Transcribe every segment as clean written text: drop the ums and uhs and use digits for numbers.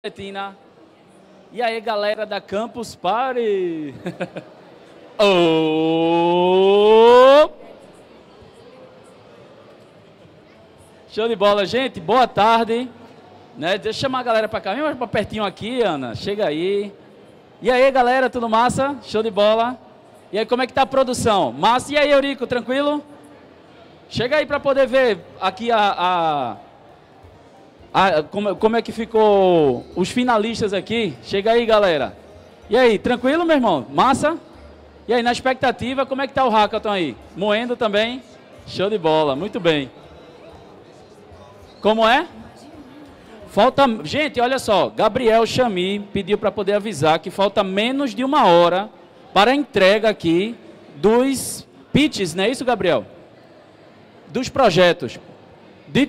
Betina. E aí, galera da Campus Party? Oh! Show de bola, gente. Boa tarde. Né? Deixa eu chamar a galera para cá. Vem mais para pertinho aqui, Ana. Chega aí. E aí, galera, tudo massa? Show de bola. E aí, como é que tá a produção? Massa. E aí, Eurico, tranquilo? Chega aí para poder ver aqui como é que ficou os finalistas aqui. Chega aí, galera. E aí, tranquilo, meu irmão? Massa? E aí, na expectativa, como é que tá o hackathon aí? Moendo também? Show de bola, muito bem. Como é? Falta, gente, olha só, Gabriel Chami pediu para poder avisar que falta menos de 1 hora para a entrega aqui dos pitches, não é isso, Gabriel? Dos projetos. De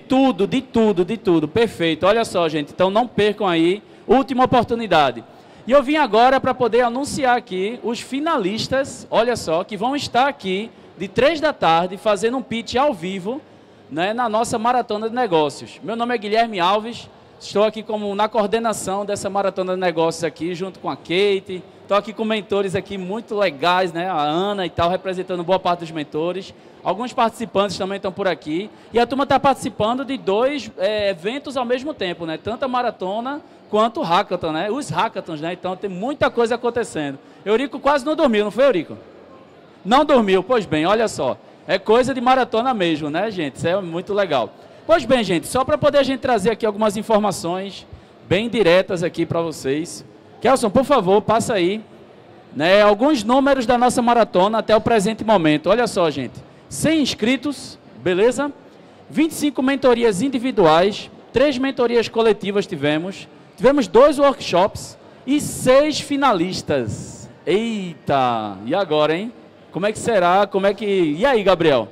tudo, perfeito. Olha só, gente, então não percam aí, última oportunidade. E eu vim agora para poder anunciar aqui os finalistas, olha só, que vão estar aqui de 3 da tarde fazendo um pitch ao vivo, né, na nossa Maratona de Negócios. Meu nome é Guilherme Alves, estou aqui na coordenação dessa Maratona de Negócios aqui, junto com a Kate. Estou aqui com mentores aqui muito legais, né, a Ana e tal, representando boa parte dos mentores. Alguns participantes também estão por aqui. E a turma está participando de 2 eventos ao mesmo tempo, né? Tanto a maratona quanto o hackathon, né? Os hackathons, né? Então tem muita coisa acontecendo. Eurico quase não dormiu, não foi, Eurico? Não dormiu, pois bem, olha só. É coisa de maratona mesmo, né, gente? Isso é muito legal. Pois bem, gente, só para poder a gente trazer aqui algumas informações bem diretas aqui para vocês. Kelson, por favor, passa aí, né, alguns números da nossa maratona até o presente momento. Olha só, gente. 100 inscritos, beleza? 25 mentorias individuais, 3 mentorias coletivas tivemos 2 workshops e 6 finalistas. Eita! E agora, hein? Como é que será? E aí, Gabriel?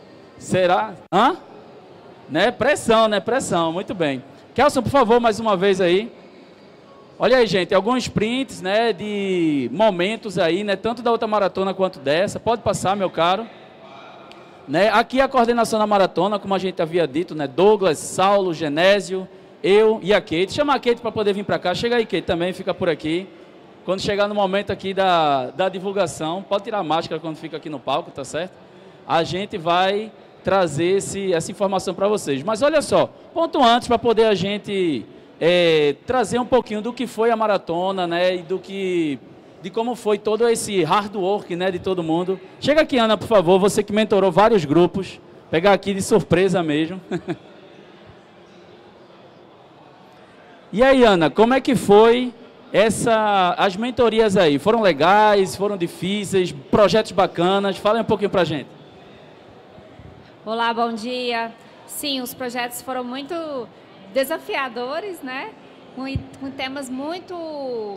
Será? Hã? Né? Pressão, né? Pressão, muito bem. Kelson, por favor, mais uma vez aí. Olha aí, gente, alguns prints, né, de momentos aí, né, tanto da outra maratona quanto dessa. Pode passar, meu caro. Né? Aqui a coordenação da maratona, como a gente havia dito, né? Douglas, Saulo, Genésio, eu e a Kate. Chama a Kate para poder vir para cá. Chega aí, Kate, também, fica por aqui. Quando chegar no momento aqui da divulgação, pode tirar a máscara quando fica aqui no palco, tá certo? A gente vai trazer essa informação para vocês. Mas olha só, ponto antes para poder a gente trazer um pouquinho do que foi a maratona, né? E de como foi todo esse hard work, né, de todo mundo. Chega aqui, Ana, por favor, você que mentorou vários grupos, pegar aqui de surpresa mesmo. E aí, Ana, como é que foi as mentorias aí? Foram legais, foram difíceis, projetos bacanas? Fala um pouquinho pra gente. Olá, bom dia. Sim, os projetos foram muito desafiadores, né? Com temas muito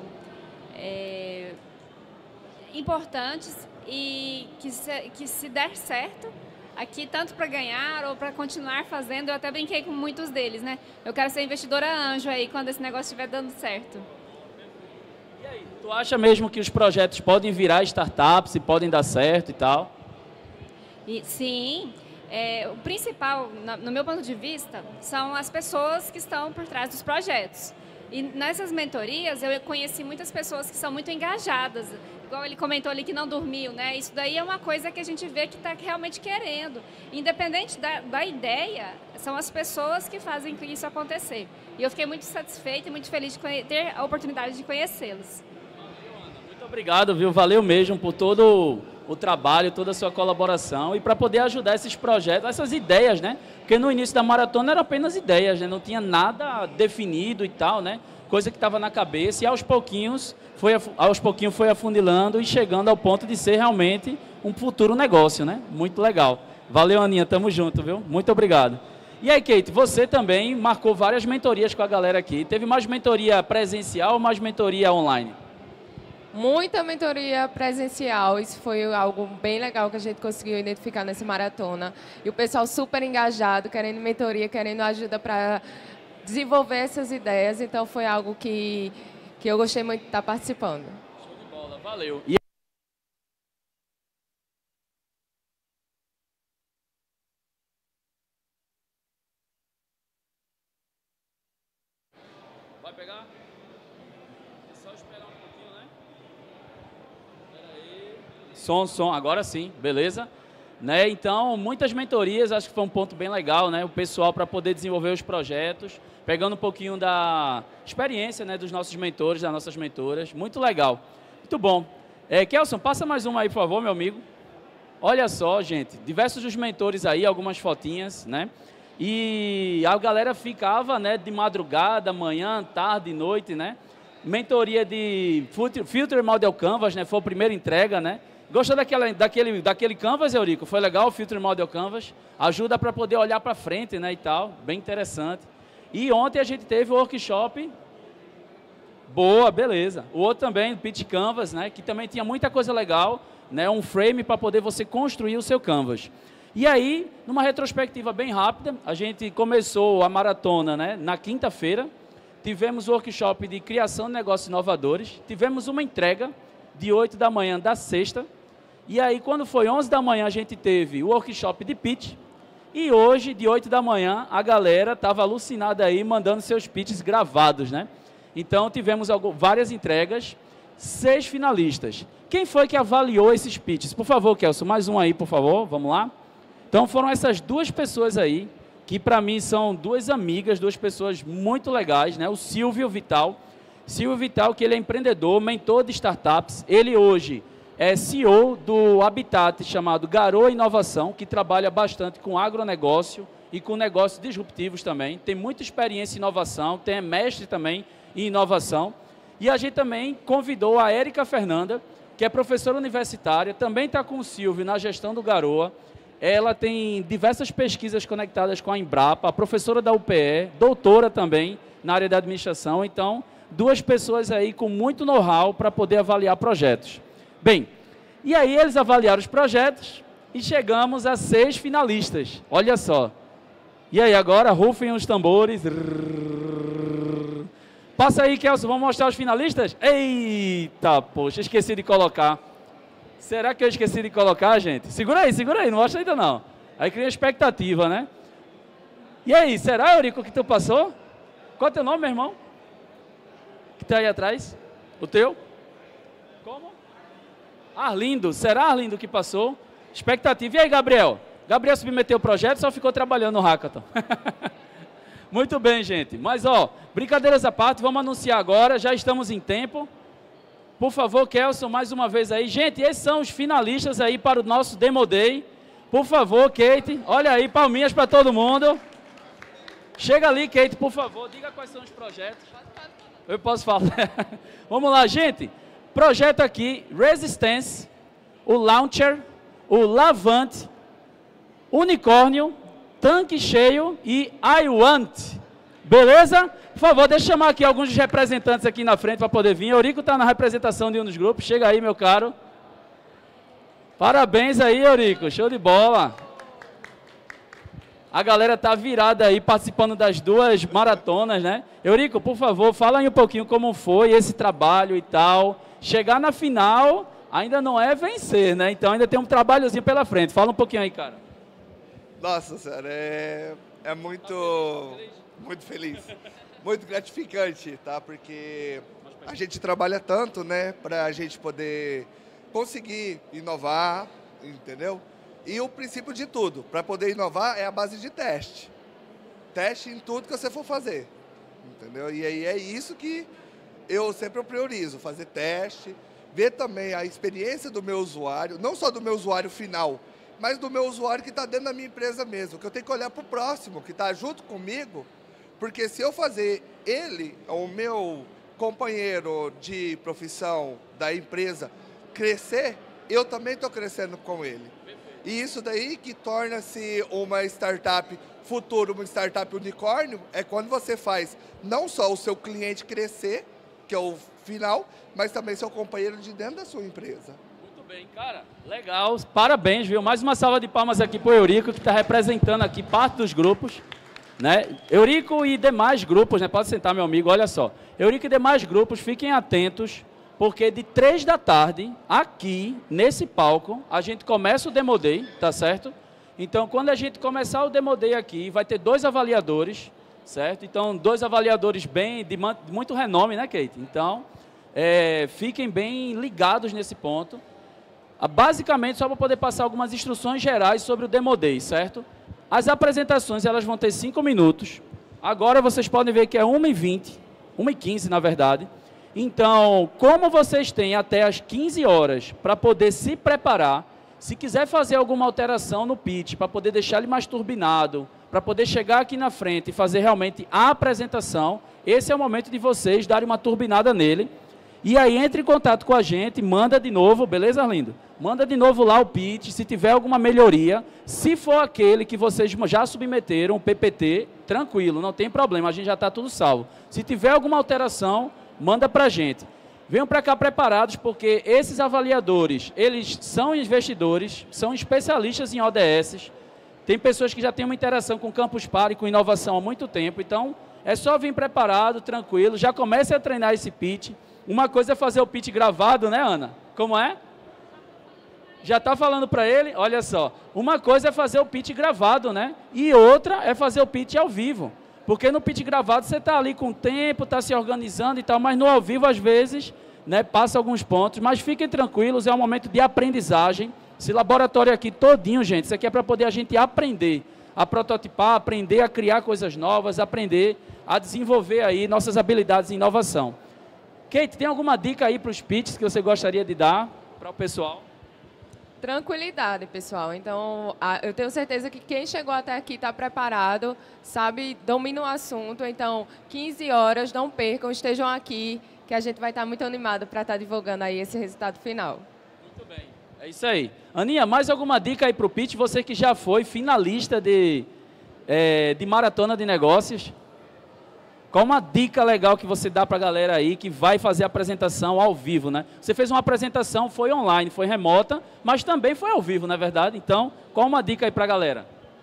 importantes e que se der certo, aqui tanto para ganhar ou para continuar fazendo, eu até brinquei com muitos deles, né? Eu quero ser investidora anjo aí quando esse negócio estiver dando certo. E aí, tu acha mesmo que os projetos podem virar startups e podem dar certo e tal? Sim. O principal, no meu ponto de vista, são as pessoas que estão por trás dos projetos. E nessas mentorias eu conheci muitas pessoas que são muito engajadas, igual ele comentou ali que não dormiu, né? Isso daí é uma coisa que a gente vê que está realmente querendo. Independente da ideia, são as pessoas que fazem isso acontecer. E eu fiquei muito satisfeita e muito feliz de ter a oportunidade de conhecê-los. Muito obrigado, viu? Valeu mesmo por todo o trabalho, toda a sua colaboração e para poder ajudar esses projetos, essas ideias, né? Porque no início da maratona eram apenas ideias, né? Não tinha nada definido e tal, né? Coisa que estava na cabeça e aos pouquinhos foi afunilando e chegando ao ponto de ser realmente um futuro negócio, né? Muito legal. Valeu, Aninha, tamo junto, viu? Muito obrigado. E aí, Kate, você também marcou várias mentorias com a galera aqui. Teve mais mentoria presencial ou mais mentoria online? Muita mentoria presencial, isso foi algo bem legal que a gente conseguiu identificar nessa maratona. E o pessoal super engajado, querendo mentoria, querendo ajuda para desenvolver essas ideias. Então foi algo que eu gostei muito de estar participando. Show de bola, valeu. Vai pegar? só esperar um pouquinho, né? Som, agora sim, beleza? Né? Então, muitas mentorias, acho que foi um ponto bem legal, né? O pessoal para poder desenvolver os projetos, pegando um pouquinho da experiência, né, dos nossos mentores, das nossas mentoras. Muito legal. Muito bom. Kelson, passa mais uma aí, por favor, meu amigo. Olha só, gente, diversos dos mentores aí, algumas fotinhas, né? E a galera ficava, né, de madrugada, manhã, tarde, noite, né? Mentoria de Filter Model Canvas, né? Foi a primeira entrega, né? Gostou daquele Canvas, Eurico? Foi legal o Filter Model Canvas? Ajuda para poder olhar para frente, né, e tal. Bem interessante. E ontem a gente teve o workshop. Boa, beleza. O outro também, o Pitch Canvas, né? Que também tinha muita coisa legal, né? Um frame para poder você construir o seu Canvas. E aí, numa retrospectiva bem rápida, a gente começou a maratona, né, na quinta-feira. Tivemos o workshop de criação de negócios inovadores. Tivemos uma entrega de 8 da manhã da sexta. E aí, quando foi 11 da manhã, a gente teve o workshop de pitch. E hoje, de 8 da manhã, a galera estava alucinada aí, mandando seus pitches gravados, né? Então, tivemos várias entregas, 6 finalistas. Quem foi que avaliou esses pitches? Por favor, Kelson, mais um aí, por favor, vamos lá. Então, foram essas duas pessoas aí, que para mim são duas amigas, duas pessoas muito legais, né? O Silvio Vital. Silvio Vital, que ele é empreendedor, mentor de startups. Ele hoje é CEO do Habitat, chamado Garoa Inovação, que trabalha bastante com agronegócio e com negócios disruptivos também. Tem muita experiência em inovação, é mestre também em inovação. E a gente também convidou a Érica Fernanda, que é professora universitária, também está com o Silvio na gestão do Garoa. Ela tem diversas pesquisas conectadas com a Embrapa, a professora da UPE, doutora também na área da administração. Então, duas pessoas aí com muito know-how para poder avaliar projetos. Bem, e aí eles avaliaram os projetos e chegamos a 6 finalistas. Olha só. E aí, agora, rufem os tambores. Passa aí, Kelson, vamos mostrar os finalistas? Eita, poxa, esqueci de colocar. Será que eu esqueci de colocar, gente? Segura aí, não mostra ainda não. Aí cria expectativa, né? E aí, será, Eurico, que tu passou? Qual é o teu nome, meu irmão? Que está aí atrás? O teu? Como? Arlindo. Será, Arlindo, que passou? Expectativa. E aí, Gabriel? Gabriel submeteu o projeto, só ficou trabalhando no Hackathon. Muito bem, gente. Mas, ó, brincadeiras à parte, vamos anunciar agora, já estamos em tempo. Por favor, Kelson, mais uma vez aí. Gente, esses são os finalistas aí para o nosso Demo Day. Por favor, Kate, olha aí, palminhas para todo mundo. Chega ali, Kate, por favor, diga quais são os projetos. Eu posso falar. Vamos lá, gente. Projeto aqui, Resistance, o Launcher, o Lavante, Unicórnio, Tanque Cheio e I Want. Beleza? Por favor, deixa eu chamar aqui alguns dos representantes aqui na frente para poder vir. Eurico está na representação de um dos grupos. Chega aí, meu caro. Parabéns aí, Eurico. Show de bola. A galera está virada aí, participando das 2 maratonas, né? Eurico, por favor, fala aí um pouquinho como foi esse trabalho e tal. Chegar na final ainda não é vencer, né? Então ainda tem um trabalhozinho pela frente. Fala um pouquinho aí, cara. Nossa senhora, é muito feliz. Muito gratificante, tá? Porque a gente trabalha tanto, né? Para a gente poder conseguir inovar, entendeu? E o princípio de tudo, para poder inovar, é a base de teste. Teste em tudo que você for fazer, entendeu? E aí é isso que eu sempre priorizo, fazer teste, ver também a experiência do meu usuário, não só do meu usuário final, mas do meu usuário que está dentro da minha empresa mesmo, que eu tenho que olhar para o próximo, que está junto comigo, porque se eu fazer ele, o meu companheiro de profissão da empresa, crescer, eu também estou crescendo com ele. E isso daí que torna-se uma startup futuro, uma startup unicórnio, é quando você faz não só o seu cliente crescer, que é o final, mas também seu companheiro de dentro da sua empresa. Muito bem, cara. Legal. Parabéns, viu? Mais uma salva de palmas aqui para o Eurico, que está representando aqui parte dos grupos. Né? Eurico e demais grupos, né? Pode sentar, meu amigo, olha só. Eurico e demais grupos, fiquem atentos, porque de 3 da tarde, aqui, nesse palco, a gente começa o Demo Day, tá certo? Então, quando a gente começar o Demo Day aqui, vai ter 2 avaliadores, certo? Então, 2 avaliadores bem, de muito renome, né, Kate? Então, fiquem bem ligados nesse ponto. Basicamente, só para poder passar algumas instruções gerais sobre o Demo Day, certo? As apresentações elas vão ter 5 minutos. Agora vocês podem ver que é 1h20, 1h15 na verdade. Então, como vocês têm até as 15 horas para poder se preparar, se quiser fazer alguma alteração no pitch, para poder deixar ele mais turbinado, para poder chegar aqui na frente e fazer realmente a apresentação, esse é o momento de vocês darem uma turbinada nele. E aí entre em contato com a gente, manda de novo, beleza, Arlindo? Manda de novo lá o pitch, se tiver alguma melhoria. Se for aquele que vocês já submeteram, o PPT, tranquilo, não tem problema, a gente já está tudo salvo. Se tiver alguma alteração, manda para a gente. Venham para cá preparados, porque esses avaliadores, eles são investidores, são especialistas em ODS. Tem pessoas que já têm uma interação com o Campus Party, com inovação há muito tempo, então é só vir preparado, tranquilo, já comece a treinar esse pitch. Uma coisa é fazer o pitch gravado, né, Ana? Como é? Já está falando para ele? Olha só, uma coisa é fazer o pitch gravado, né? E outra é fazer o pitch ao vivo. Porque no pitch gravado você está ali com o tempo, está se organizando e tal, mas no ao vivo, às vezes, né, passa alguns pontos. Mas fiquem tranquilos, é um momento de aprendizagem. Esse laboratório aqui todinho, gente, isso aqui é para poder a gente aprender a prototipar, aprender a criar coisas novas, aprender a desenvolver aí nossas habilidades em inovação. Kate, tem alguma dica aí para os pitches que você gostaria de dar para o pessoal? Tranquilidade, pessoal. Então, eu tenho certeza que quem chegou até aqui está preparado, sabe, domina o assunto. Então, 15 horas, não percam, estejam aqui, que a gente vai estar muito animado para estar divulgando aí esse resultado final. Muito bem, é isso aí. Aninha, mais alguma dica aí para o pitch? Você que já foi finalista de maratona de negócios. Qual uma dica legal que você dá para a galera aí que vai fazer a apresentação ao vivo, né? Você fez uma apresentação, foi online, foi remota, mas também foi ao vivo, não é verdade? Então, qual uma dica aí para a galera?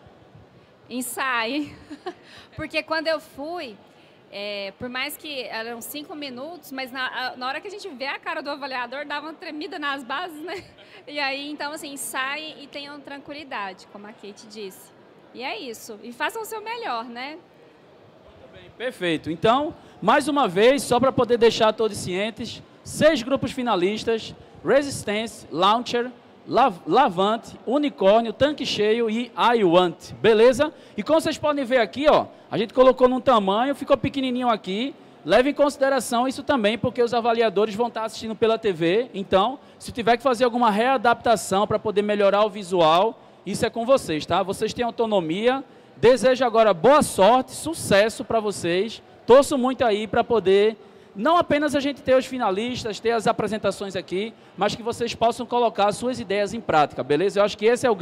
Ensaie. Porque quando eu fui, por mais que eram 5 minutos, mas na hora que a gente vê a cara do avaliador, dava uma tremida nas bases, né? E aí, então, assim, ensaiem e tenham tranquilidade, como a Kate disse. E é isso. E façam o seu melhor, né? Perfeito. Então, mais uma vez, só para poder deixar todos cientes, 6 grupos finalistas: Resistance, Launcher, Lavante, Unicórnio, Tanque Cheio e I Want. Beleza? E como vocês podem ver aqui, ó, a gente colocou num tamanho, ficou pequenininho aqui. Leve em consideração isso também, porque os avaliadores vão estar assistindo pela TV. Então, se tiver que fazer alguma readaptação para poder melhorar o visual, isso é com vocês, tá? Vocês têm autonomia. Desejo agora boa sorte, sucesso para vocês. Torço muito aí para poder, não apenas a gente ter os finalistas, ter as apresentações aqui, mas que vocês possam colocar suas ideias em prática, beleza? Eu acho que esse é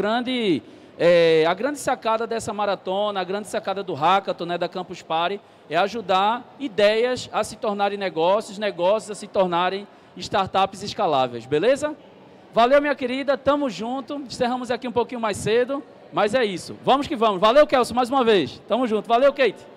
a grande sacada dessa maratona, a grande sacada do Hackathon, né, da Campus Party, é ajudar ideias a se tornarem negócios, negócios a se tornarem startups escaláveis, beleza? Valeu, minha querida, tamo junto. Encerramos aqui um pouquinho mais cedo. Mas é isso. Vamos que vamos. Valeu, Kelson, mais uma vez. Tamo junto. Valeu, Kate.